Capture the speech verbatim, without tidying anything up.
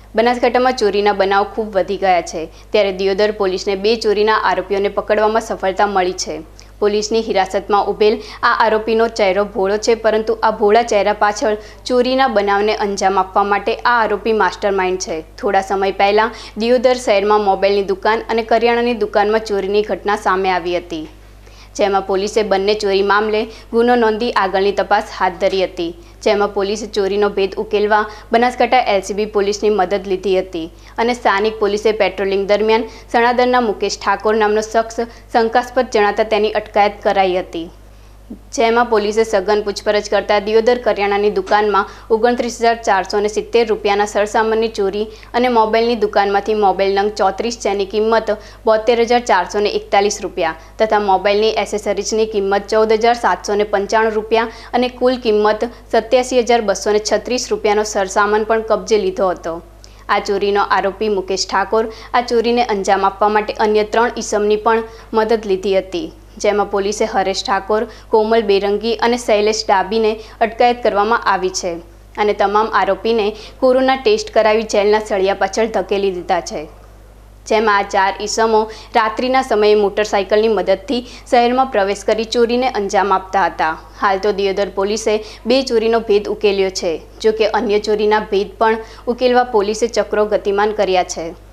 બનાસકાંઠામાં ચોરીના બનાવ ખૂબ વધી ગયા છે ત્યારે દિયોદર પોલીસને બે ચોરીના આરોપીઓને પકડવામાં સફળતા મળી છે। પોલીસની હિરાસતમાં ઉભેલ આ આરોપીનો ચહેરો ભોળો છે, પરંતુ આ ભોળા ચહેરા પાછળ ચોરીના બનાવને અંજામ આપવા માટે આ આરોપી માસ્ટરમાઇન્ડ છે। થોડા સમય પહેલા દિયોદર શહેરમાં મોબાઈલની દુકાન અને કરિયાણાની દુકાનમાં ચોરીની ઘટના સામે આવી હતી, જેમાં પોલીસે બંને ચોરી મામલે ગુનો નોંધી આગળની તપાસ હાથ ધરી હતી, જેમાં પોલીસે ચોરીનો ભેદ ઉકેલવા બનાસકાંઠા એલસીબી પોલીસની મદદ લીધી હતી અને સ્થાનિક પોલીસે પેટ્રોલિંગ દરમિયાન સણાદરના મુકેશ ઠાકોર નામનો શખ્સ શંકાસ્પદ જણાતા તેની અટકાયત કરાઈ હતી, જેમાં પોલીસે સઘન પૂછપરછ કરતા દિયોદર કરિયાણાની દુકાનમાં ઓગણત્રીસ હજાર ચારસો ને સિત્તેર રૂપિયાના સરસામાનની ચોરી અને મોબાઈલની દુકાનમાંથી મોબાઈલ નંગ ચોત્રીસ જેની કિંમત બોતેર હજાર ચારસો ને એકતાલીસ રૂપિયા તથા મોબાઈલની એસેસરીઝની કિંમત ચૌદ હજાર સાતસો ને પંચાણું રૂપિયા અને કુલ કિંમત સત્યાસી હજાર બસો ને છત્રીસ રૂપિયાનો સરસામાન પણ કબજે લીધો હતો। આ ચોરીનો આરોપી મુકેશ ઠાકોર આ ચોરીને અંજામ આપવા માટે અન્ય ત્રણ ઈસમની પણ મદદ લીધી હતી, જેમાં પોલીસે હરેશ ઠાકોર, કોમલ બેરંગી અને શૈલેષ ડાબીને અટકાયત કરવામાં આવી છે અને તમામ આરોપીને કોરોના ટેસ્ટ કરાવી જેલના સળિયા પાછળ ધકેલી દીધા છે, જેમાં આ ચાર ઈસમો રાત્રિના સમયે મોટરસાઇકલની મદદથી શહેરમાં પ્રવેશ કરી ચોરીને અંજામ આપતા હતા। હાલ તો દિયોદર પોલીસે બે ચોરીનો ભેદ ઉકેલ્યો છે, જો કે અન્ય ચોરીના ભેદ પણ ઉકેલવા પોલીસે ચક્રો ગતિમાન કર્યા છે।